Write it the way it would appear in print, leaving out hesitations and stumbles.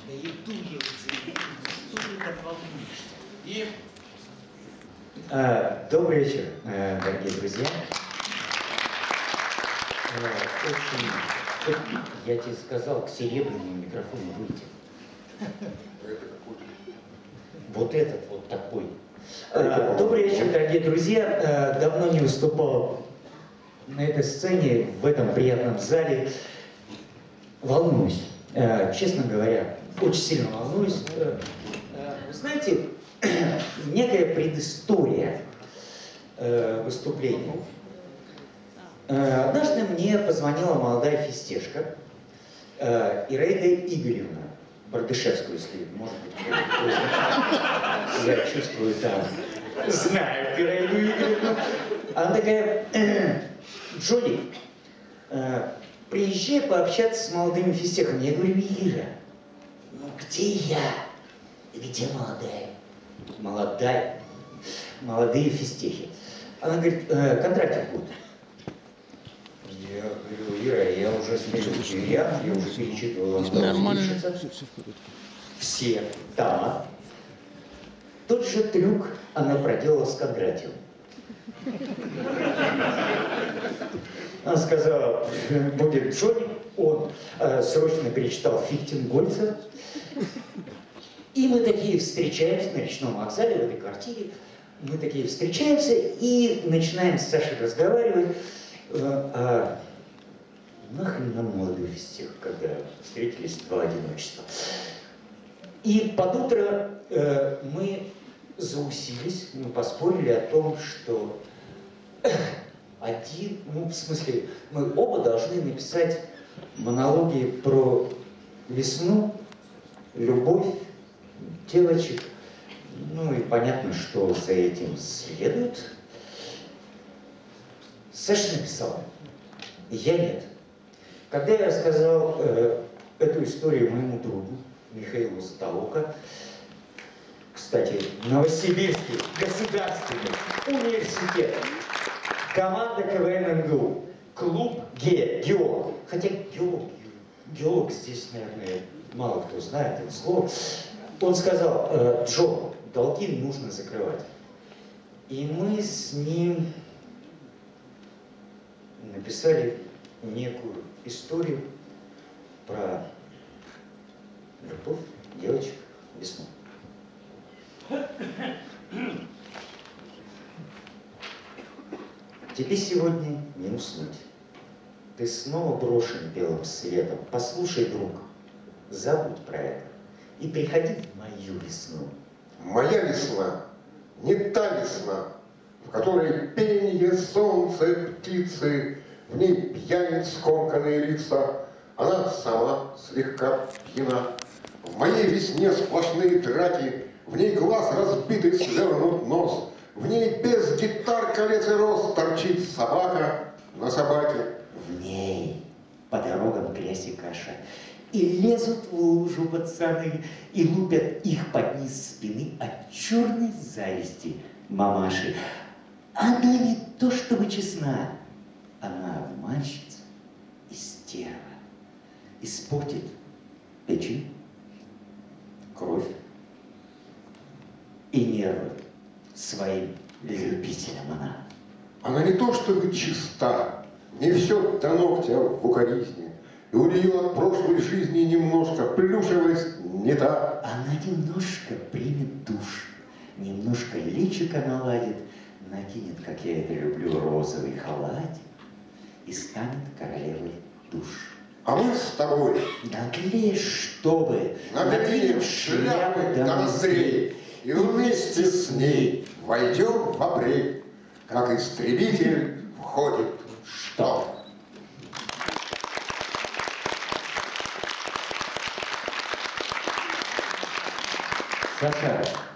Да иду я уже, что ты так волнуешься? И... Добрый вечер, дорогие друзья. Я тебе сказал, к серебряному микрофону выйти. Вот этот вот такой. Добрый вечер, дорогие друзья. Давно не выступал на этой сцене, в этом приятном зале. Волнуюсь. Честно говоря, очень сильно волнуюсь. Вы знаете, некая предыстория выступления. Однажды мне позвонила молодая фистешка Ираида Игоревна Бардышевскую, если, может быть, вы знаете. Я чувствую, да, знаю Ираиду Игоревну. Она такая: Джоник, приезжай пообщаться с молодыми фистехами. Я говорю: Ира, ну где я? Где молодая? Молодая. Молодые фистехи. Она говорит: Кондратьев будет. Я говорю: Ира, я уже смотрю ряд, я уже перечитывал. Нормально. Все дома. Тот же трюк она проделала с Кондратьевым. Она сказала: будет Джонни. Он срочно перечитал Фихтенгольца. И мы такие встречаемся на речном вокзале, в этой квартире. Мы такие встречаемся и начинаем с Сашей разговаривать. Нахрен нам молодой фистех, когда встретились два одиночества. И под утро мы заусились, мы поспорили о том, что в смысле, мы оба должны написать монологи про весну, любовь, девочек. Ну и понятно, что за этим следует. Саша написал, я нет. Когда я рассказал эту историю моему другу Михаилу Затолока, кстати, Новосибирский государственный университет, команда КВН МГУ, клуб геолог. Хотя геолог здесь, наверное, мало кто знает это слово. Он сказал: Джо, долги нужно закрывать. И мы с ним написали некую историю про любовь, девочек, весну. Тебе сегодня не уснуть. Ты снова брошен белым светом. Послушай, друг, забудь про это и приходи в мою весну. Моя весна не та весна, в которой пение, солнце, птицы, в ней пьянят скомканные лица. Она сама слегка пьяна. В моей весне сплошные драки, в ней глаз разбитый свернут нос, в ней без гитар, колец и роз торчит собака на собаке. В ней по дорогам грязь и каша, и лезут в лужу пацаны, и лупят их под низ спины от черной зависти мамаши. Она не то чтобы честна, она обманщица и стерва. Испортит печень, кровь и нервы своим любителям она. Она не то чтобы чиста, не все до ногтя в укоризне, и у нее от прошлой жизни немножко плюшевость не та. Она немножко примет душ, немножко личико наладит, накинет, как я это люблю, розовый халатик и станет королевой душ. А мы с тобой наглеешь, чтобы надвинем шляпы до ноздрей и вместе с ней войдем в апрель, как истребитель входит в штаб. Саша,